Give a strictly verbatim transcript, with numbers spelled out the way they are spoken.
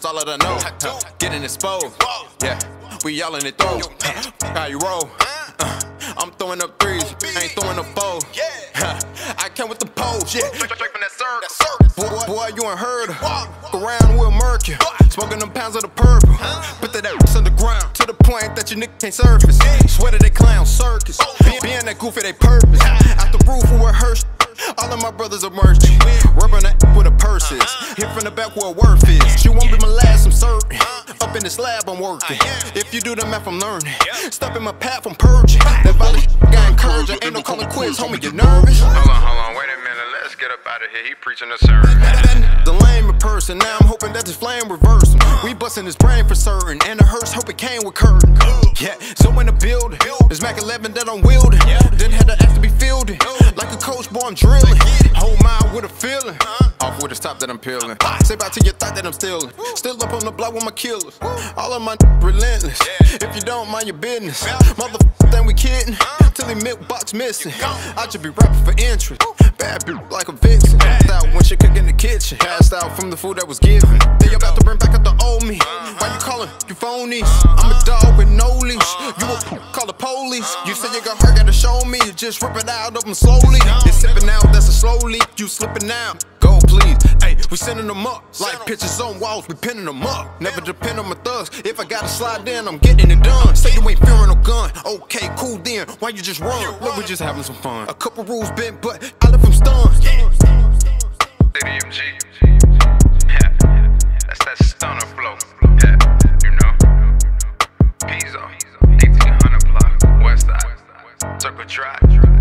that's all that I know. Getting exposed, yeah, we all in it though. How you roll? Uh, I'm throwing up threes, I ain't throwing up fours. I came with the pose, yeah. Straight from that circle. Boy, boy, you ain't heard of. Walk around with Mercury, smoking them pounds of the purple. Put that ass underground to the point that your nigga can't surface. Sweater they clown circus, being that goofy they purpose. Out the roof we wear Hershey. All of my brothers are merchant. Rubbing that with a purses. Hit from the back where worth is. She won't be my last, I'm certain. Up in this lab, I'm working. If you do the math, I'm learning. Step in my path, I'm purging. That volley got encouraging. Ain't no calling quits, homie, you nervous? Hold on, hold on, wait a minute. Let's get up out of here. He preaching a sermon. The lame person. Now I'm hoping that this flame reverse him. We busting his brain for certain. And the hearse, hope it came with curtain. Yeah, so in the building, it's Mac eleven that I'm wielding. Then had to ask to be fielding. Like a coach, boy, I'm drilling. Whole mind with a feeling. Off with the top that I'm peeling. Say bye to your thought that I'm stealing. Still up on the block with my killers. All of my relentless. If you don't mind your business, motherfucker, think we kidding. Till he milk box missing. I just be rapping for interest. Bad bitch like a vixen. Passed out when she cook in the kitchen. Passed out from the food that was given. They about to bring back up the old me. Why you calling you phonies? I'm a dog with no leash. You a call the police. You said you got hurt, gotta show me. Just rip it out of them slowly. It's sipping out, that's a slow leak. You slipping now. Go please. Hey, we sending them up. Like pictures on walls, we pinning them up. Never depend on my thugs. If I gotta slide in, I'm getting it done. Say you ain't fearing no gun. Okay, cool then. Why you just run? Look, we just having some fun. A couple rules bent, but I left them stunned. City M G. Yeah. That's that stunner flow. Yeah. You know. Pizzo. eighteen hundred block. West side. Circle Drive.